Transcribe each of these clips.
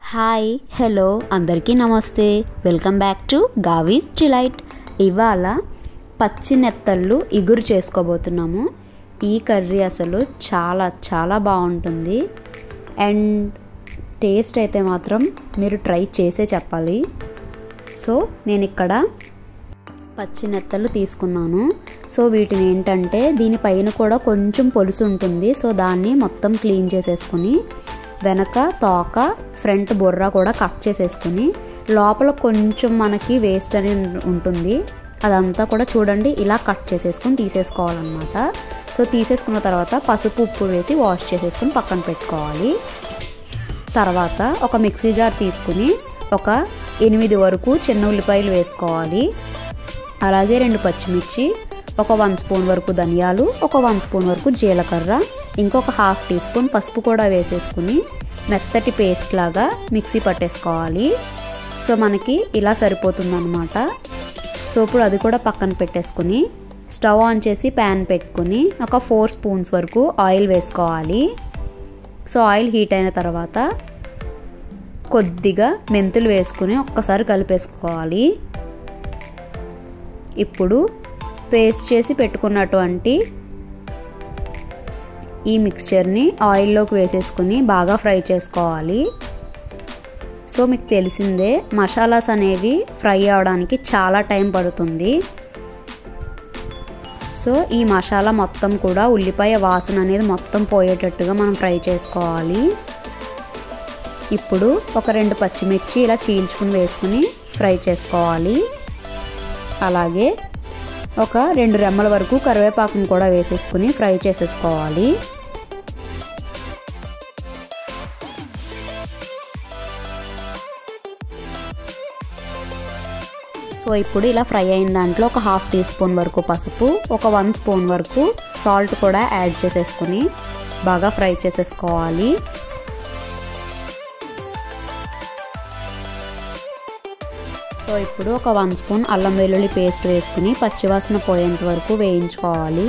Hi hello అందరికీ నమస్తే. Welcome back to Gavi's delight. ఇవాళ పచ్చి నెత్తళ్ళు ఇగురు చేసుకోబోతున్నాము. ఈ కర్రీ అసలు చాలా చాలా బాగుంటుంది అండ్ టేస్ట్ అయితే మాత్రం మీరు ట్రై చేసే చెప్పాలి. సో నేను ఇక్కడ పచ్చి నెత్తళ్ళు తీసుకున్నాను. సో వీటిని ఏంటంటే దీనిపైన కూడా కొంచెం పొలుసు ఉంటుంది. సో దాన్ని మొత్తం క్లీన్ చేసేసుకుని వెనక తోక ఫ్రంట్ బొర్ర కూడా కట్ చేసేసుకుని లోపల కొంచెం మనకి వేస్ట్ అనేది ఉంటుంది, అదంతా కూడా చూడండి ఇలా కట్ చేసేసుకుని తీసేసుకోవాలన్నమాట. సో తీసేసుకున్న తర్వాత పసుపు ఉప్పు వేసి వాష్ చేసేసుకుని పక్కన పెట్టుకోవాలి. తర్వాత ఒక మిక్సీ జార్ తీసుకుని ఒక 8 వరకు చిన్న ఉల్లిపాయలు వేసుకోవాలి. అలాగే 2 పచ్చిమిర్చి, ఒక 1 స్పూన్ వరకు ధనియాలు, ఒక 1 స్పూన్ వరకు జీలకర్ర, ఇంకొక 1/2 టీ స్పూన్ పసుపు కూడా వేసేసుకుని మెత్తటి పేస్ట్ లాగా మిక్సీ పట్టేసుకోవాలి. సో మనకి ఇలా సరిపోతుందన్నమాట. సో ఇప్పుడు అది కూడా పక్కన పెట్టేసుకుని స్టవ్ ఆన్ చేసి ప్యాన్ పెట్టుకుని ఒక 4 స్పూన్స్ వరకు ఆయిల్ వేసుకోవాలి. సో ఆయిల్ హీట్ అయిన తర్వాత కొద్దిగా మెంతులు వేసుకుని ఒక్కసారి కలిపేసుకోవాలి. ఇప్పుడు పేస్ట్ చేసి పెట్టుకున్నటువంటి ఈ మిక్స్చర్ని ఆయిల్లోకి వేసేసుకుని బాగా ఫ్రై చేసుకోవాలి. సో మీకు తెలిసిందే మసాలాస్ అనేవి ఫ్రై అవడానికి చాలా టైం పడుతుంది. సో ఈ మసాలా మొత్తం కూడా ఉల్లిపాయ వాసన అనేది మొత్తం పోయేటట్టుగా మనం ఫ్రై చేసుకోవాలి. ఇప్పుడు ఒక 2 పచ్చిమిర్చి ఇలా చీల్చుకుని వేసుకుని ఫ్రై చేసుకోవాలి. అలాగే ఒక 2 రెమ్మల వరకు కరివేపాకును కూడా వేసేసుకుని ఫ్రై చేసేసుకోవాలి. సో ఇప్పుడు ఇలా ఫ్రై అయిన దాంట్లో ఒక 1/2 టీ స్పూన్ వరకు పసుపు, ఒక 1 స్పూన్ వరకు సాల్ట్ కూడా యాడ్ చేసేసుకుని బాగా ఫ్రై చేసేసుకోవాలి. సో ఇప్పుడు ఒక 1 స్పూన్ అల్లం వెల్లుల్లి పేస్ట్ వేసుకుని పచ్చివాసన పోయేంత వరకు వేయించుకోవాలి.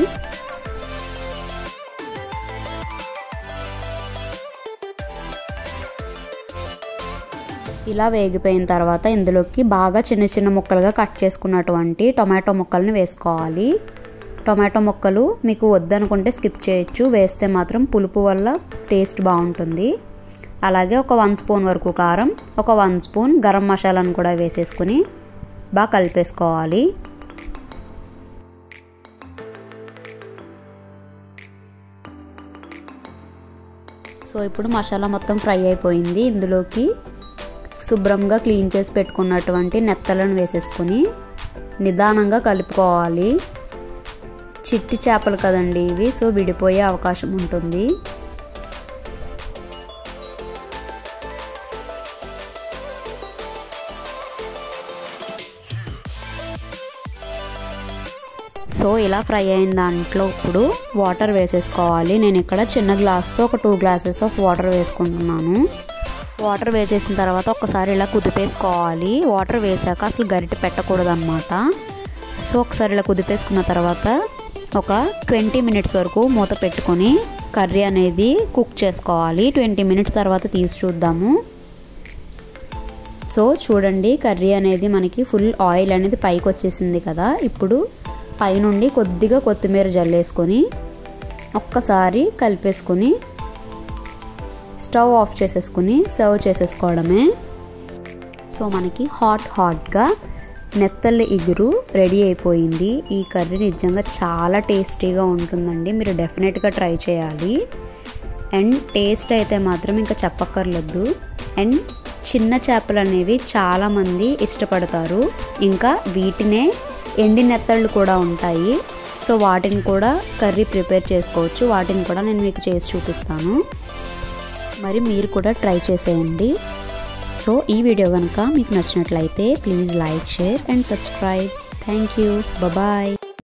ఇలా వేగిపోయిన తర్వాత ఇందులోకి బాగా చిన్న చిన్న ముక్కలుగా కట్ చేసుకున్నటువంటి టొమాటో ముక్కల్ని వేసుకోవాలి. టొమాటో ముక్కలు మీకు వద్దనుకుంటే స్కిప్ చేయొచ్చు, వేస్తే మాత్రం పులుపు వల్ల టేస్ట్ బాగుంటుంది. అలాగే ఒక 1 స్పూన్ వరకు కారం, ఒక 1 స్పూన్ గరం మసాలాను కూడా వేసేసుకుని బాగా కలిపేసుకోవాలి. సో ఇప్పుడు మసాలా మొత్తం ఫ్రై అయిపోయింది. ఇందులోకి శుభ్రంగా క్లీన్ చేసి పెట్టుకున్నటువంటి నెత్తలను వేసేసుకుని నిదానంగా కలుపుకోవాలి. చిట్టి చేపలు కదండి ఇవి, సో విడిపోయే అవకాశం ఉంటుంది. సో ఇలా ఫ్రై అయిన దాంట్లో ఇప్పుడు వాటర్ వేసేసుకోవాలి. నేను ఇక్కడ చిన్న గ్లాస్తో ఒక 2 గ్లాసెస్ ఆఫ్ వాటర్ వేసుకుంటున్నాను. వాటర్ వేసేసిన తర్వాత ఒకసారి ఇలా కుదిపేసుకోవాలి. వాటర్ వేసాక అసలు గరిటె పెట్టకూడదు అన్నమాట. సో ఒకసారి ఇలా కుదిపేసుకున్న తర్వాత ఒక 20 మినిట్స్ వరకు మూత పెట్టుకొని కర్రీ అనేది కుక్ చేసుకోవాలి. 20 మినిట్స్ తర్వాత తీసి చూద్దాము. సో చూడండి కర్రీ అనేది మనకి ఫుల్ ఆయిల్ అనేది పైకి వచ్చేసింది కదా. ఇప్పుడు పైనుండి కొద్దిగా కొత్తిమీర జల్లేసుకొని ఒక్కసారి కలిపేసుకొని స్టవ్ ఆఫ్ చేసేసుకుని సర్వ్ చేసేసుకోవడమే. సో మనకి హాట్గా నెత్తళ్ళ ఇగురు రెడీ అయిపోయింది. ఈ కర్రీ నిజంగా చాలా టేస్టీగా ఉంటుందండి, మీరు డెఫినెట్గా ట్రై చేయాలి. అండ్ టేస్ట్ అయితే మాత్రం ఇంకా చెప్పక్కర్లేదు. అండ్ చిన్న చేపలు అనేవి చాలామంది ఇష్టపడతారు. ఇంకా వీటినే ఎండి నెత్తళ్ళు కూడా ఉంటాయి. సో వాటిని కూడా కర్రీ ప్రిపేర్ చేసుకోవచ్చు. వాటిని కూడా నేను మీకు చేసి చూపిస్తాను, మరి మీరు కూడా ట్రై చేసేయండి. సో ఈ వీడియో కనుక మీకు నచ్చినట్లయితే please like, share and subscribe. Thank you. Bye.